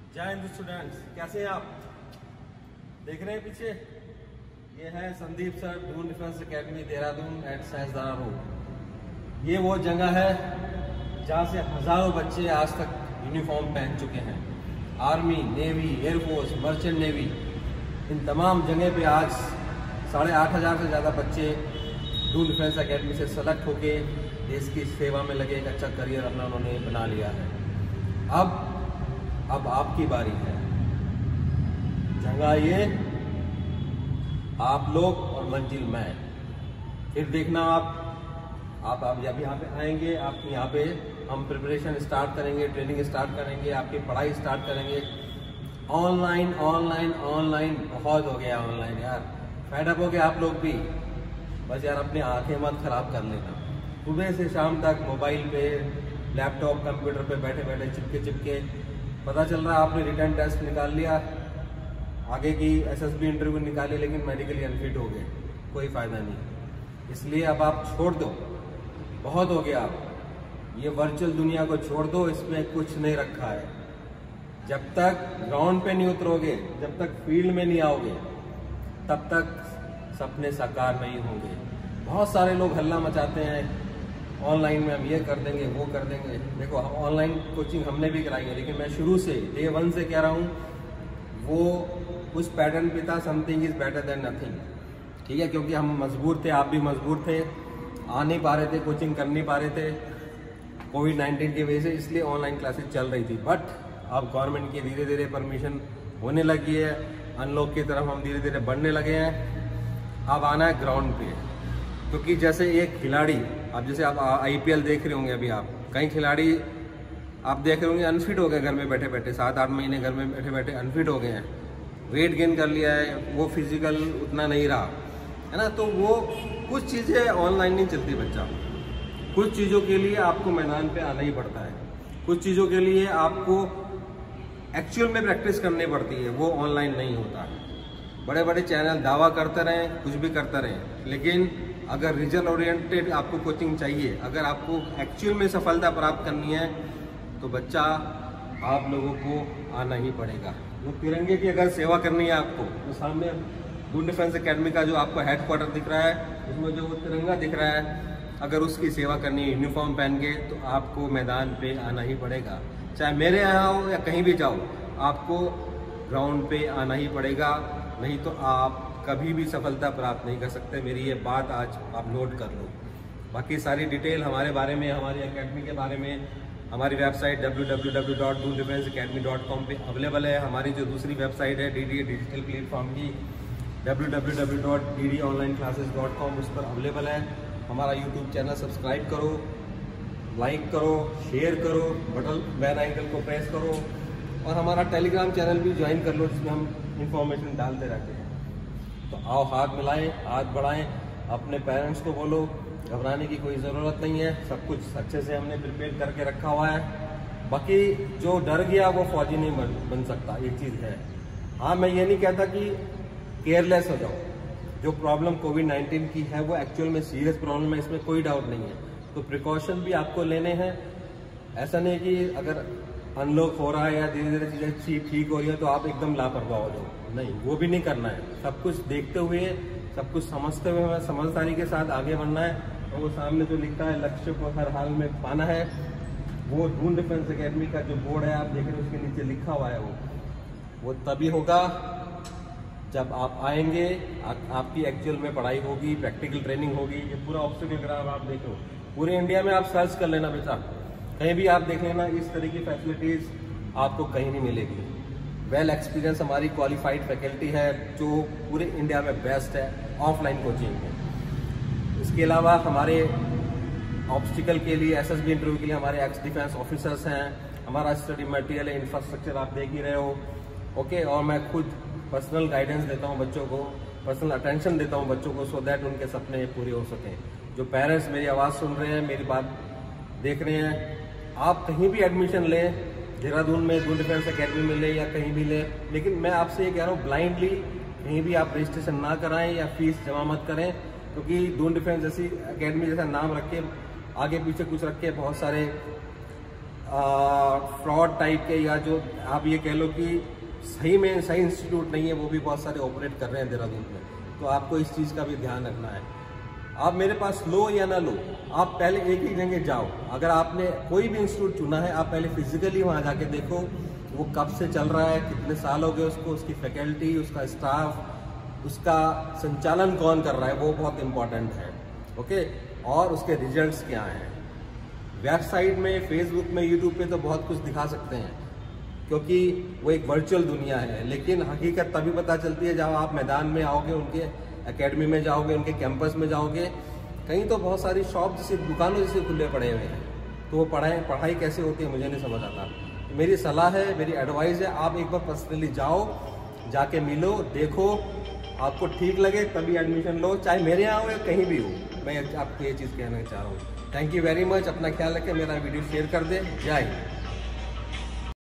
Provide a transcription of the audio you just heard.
जय हिंद स्टूडेंट्स, कैसे हैं आप? देख रहे हैं पीछे, ये है Sandeep sir Doon defence academy Dehradun at साइंसदाना रोड। ये वो जगह है जहाँ से हजारों बच्चे आज तक यूनिफॉर्म पहन चुके हैं। Army, navy, air force, merchant navy, इन तमाम जगह पे आज 8,500 से ज़्यादा बच्चे दून डिफेंस एकेडमी से सेलेक्ट होके देश की सेवा में लगे, एक अच्छा करियर अपना उन्होंने बना लिया है। अब आपकी बारी है। जगह ये, आप लोग और मंजिल मैं। फिर देखना आप जब यहाँ पे आएंगे, आप यहाँ पे हम प्रिपरेशन स्टार्ट करेंगे, ट्रेनिंग स्टार्ट करेंगे, आपकी पढ़ाई स्टार्ट करेंगे। ऑनलाइन बहुत हो गया ऑनलाइन यार, फेडअप हो गया आप लोग भी। बस यार अपनी आंखें मत खराब कर लेना। सुबह से शाम तक मोबाइल पे, लैपटॉप, कंप्यूटर पे बैठे बैठे चिपके पता चल रहा है आपने रिटर्न टेस्ट निकाल लिया, आगे की एसएसबी इंटरव्यू निकाली, लेकिन मेडिकली अनफिट हो गए, कोई फायदा नहीं। इसलिए अब आप छोड़ दो, बहुत हो गया। आप ये वर्चुअल दुनिया को छोड़ दो, इसमें कुछ नहीं रखा है। जब तक ग्राउंड पे नहीं उतरोगे, जब तक फील्ड में नहीं आओगे, तब तक सपने साकार नहीं होंगे। बहुत सारे लोग हल्ला मचाते हैं, ऑनलाइन में हम ये कर देंगे, वो कर देंगे। देखो, ऑनलाइन कोचिंग हमने भी कराई है, लेकिन मैं शुरू से डे 1 से कह रहा हूँ, वो उस पैटर्न पे था, something is better than nothing. ठीक है, क्योंकि हम मजबूर थे, आप भी मजबूर थे, आ नहीं पा रहे थे, कोचिंग कर नहीं पा रहे थे कोविड-19 की वजह से, इसलिए ऑनलाइन क्लासेस चल रही थी। बट अब गवर्नमेंट की धीरे धीरे परमिशन होने लगी है, अनलॉक की तरफ हम धीरे धीरे बढ़ने लगे हैं। अब आना है ग्राउंड पे, क्योंकि जैसे एक खिलाड़ी, अब जैसे आप IPL देख रहे होंगे, अभी आप कई खिलाड़ी आप देख रहे होंगे अनफिट हो गए, घर में बैठे बैठे 7-8 महीने घर में बैठे बैठे अनफिट हो गए हैं, वेट गेन कर लिया है, वो फिजिकल उतना नहीं रहा है ना। तो वो कुछ चीज़ें ऑनलाइन नहीं चलती बच्चा, कुछ चीज़ों के लिए आपको मैदान पे आना ही पड़ता है, कुछ चीज़ों के लिए आपको एक्चुअल में प्रैक्टिस करनी पड़ती है, वो ऑनलाइन नहीं होता है। बड़े बड़े चैनल दावा करते रहें, कुछ भी करते रहें, लेकिन अगर रिजल्ट ओरिएंटेड आपको कोचिंग चाहिए, अगर आपको एक्चुअल में सफलता प्राप्त करनी है, तो बच्चा आप लोगों को आना ही पड़ेगा। वो तिरंगे की अगर सेवा करनी है आपको, तो सामने दून डिफेंस एकेडमी का जो आपको हेडक्वार्टर दिख रहा है, उसमें जो तिरंगा दिख रहा है, अगर उसकी सेवा करनी है यूनिफॉर्म पहन के, तो आपको मैदान पे आना ही पड़ेगा। चाहे मेरे यहाँ हो या कहीं भी जाओ, आपको ग्राउंड पे आना ही पड़ेगा, नहीं तो आप कभी भी सफलता प्राप्त नहीं कर सकते। मेरी ये बात आज आप नोट कर लो। बाकी सारी डिटेल हमारे बारे में, हमारी एकेडमी के बारे में, हमारी वेबसाइट www.doondefenseacademy.com पे अवेलेबल है। हमारी जो दूसरी वेबसाइट है DDA डिजिटल प्लेटफॉर्म की, www.ddonlineclasses.com, उस पर अवेलेबल है। हमारा यूट्यूब चैनल सब्सक्राइब करो, लाइक करो, शेयर करो, बेल आइकन को प्रेस करो, और हमारा टेलीग्राम चैनल भी ज्वाइन कर लो, जिसमें हम इंफॉर्मेशन डालते रहते हैं। तो आओ, हाथ मिलाएं, हाथ बढ़ाएं, अपने पेरेंट्स को बोलो घबराने की कोई ज़रूरत नहीं है, सब कुछ अच्छे से हमने प्रिपेयर करके रखा हुआ है। बाकी जो डर गया वो फौजी नहीं बन सकता, ये चीज़ है। हाँ, मैं ये नहीं कहता कि केयरलेस हो जाओ। जो प्रॉब्लम कोविड-19 की है वो एक्चुअल में सीरियस प्रॉब्लम है, इसमें कोई डाउट नहीं है। तो प्रिकॉशन भी आपको लेने हैं। ऐसा नहीं कि अगर अनलॉक हो रहा है या धीरे धीरे चीज़ें ठीक हो रही है तो आप एकदम लापरवाह हो जाओ, नहीं, वो भी नहीं करना है। सब कुछ देखते हुए, सब कुछ समझते हुए, हमें समझदारी के साथ आगे बढ़ना है। और वो सामने जो लिखा है, लक्ष्य को हर हाल में पाना है, वो दून डिफेंस एकेडमी का जो बोर्ड है आप देख रहे हैं, उसके नीचे लिखा हुआ है, वो तभी होगा जब आप आएंगे, आपकी एक्चुअल में पढ़ाई होगी, प्रैक्टिकल ट्रेनिंग होगी। ये पूरा ऑब्स्टिकल ग्राफ आप देखो, पूरे इंडिया में आप सर्च कर लेना बेटा, कहीं भी आप देख लेना, इस तरह की फैसिलिटीज़ आपको कहीं नहीं मिलेगी। वेल एक्सपीरियंस हमारी क्वालिफाइड फैकल्टी है, जो पूरे इंडिया में बेस्ट है ऑफलाइन कोचिंग में। इसके अलावा हमारे ऑब्स्टिकल के लिए, SSB इंटरव्यू के लिए हमारे एक्स डिफेंस ऑफिसर्स हैं। हमारा स्टडी मटेरियल, इंफ्रास्ट्रक्चर आप देख ही रहे हो, ओके। और मैं खुद पर्सनल गाइडेंस देता हूँ बच्चों को, पर्सनल अटेंशन देता हूँ बच्चों को, सो दैट उनके सपने पूरे हो सकें। जो पेरेंट्स मेरी आवाज़ सुन रहे हैं, मेरी बात देख रहे हैं, आप कहीं भी एडमिशन लें, देहरादून में दून डिफेंस एकेडमी में लें या कहीं भी लें, लेकिन मैं आपसे ये कह रहा हूँ, ब्लाइंडली कहीं भी आप रजिस्ट्रेशन ना कराएं या फीस जमा मत करें, क्योंकि दून डिफेंस जैसी एकेडमी जैसा नाम रख के, आगे पीछे कुछ रख के बहुत सारे फ्रॉड टाइप के, या जो आप ये कह लो कि सही में सही इंस्टीट्यूट नहीं है, वो भी बहुत सारे ऑपरेट कर रहे हैं देहरादून में। तो आपको इस चीज़ का भी ध्यान रखना है। आप मेरे पास लो या ना लो, आप पहले एक ही जगह जाओ। अगर आपने कोई भी इंस्टीट्यूट चुना है, आप पहले फिजिकली वहाँ जाके देखो वो कब से चल रहा है, कितने साल हो गए उसको, उसकी फैकल्टी, उसका स्टाफ, उसका संचालन कौन कर रहा है, वो बहुत इंपॉर्टेंट है। ओके, और उसके रिजल्ट्स क्या हैं। वेबसाइट में, फेसबुक में, यूट्यूब पे तो बहुत कुछ दिखा सकते हैं, क्योंकि वो एक वर्चुअल दुनिया है, लेकिन हकीकत तभी पता चलती है जब आप मैदान में आओगे, उनके एकेडमी में जाओगे, उनके कैंपस में जाओगे। कहीं तो बहुत सारी शॉप जैसे दुकानों जैसे खुले पड़े हुए हैं, तो वो पढ़ाई कैसे होती है मुझे नहीं समझ आता। मेरी सलाह है, मेरी एडवाइस है, आप एक बार पर्सनली जाओ, जाके मिलो, देखो, आपको ठीक लगे तभी एडमिशन लो, चाहे मेरे यहाँ हो या कहीं भी हो। मैं आपको ये चीज़ कहना चाह रहा हूँ। Thank you very much. अपना ख्याल रखें, मेरा वीडियो शेयर कर दें। जय हिंद।